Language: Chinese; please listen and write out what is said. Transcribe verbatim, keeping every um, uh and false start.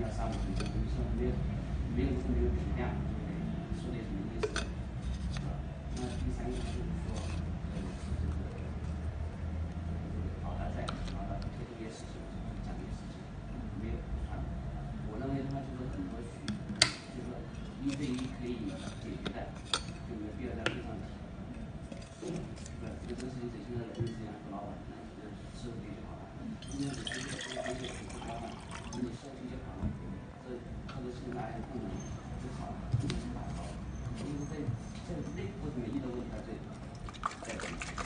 三五分钟，就是没有没有没有评量，说的什么意思？啊，那第三个就是说，呃，是这个这个搞大赛，搞大推动一些事情，讲一些事情，没有传。我认为他就是很多许，就是说一对一可以解决的，就没必要在会上提。对，这个事情得现在人事这样和老板是不是就好了？因为你这个这个这个水平高嘛，你社区就好了，这这个事情大家共同就好了，一起打造。因为在在内部层面遇到问题，他最在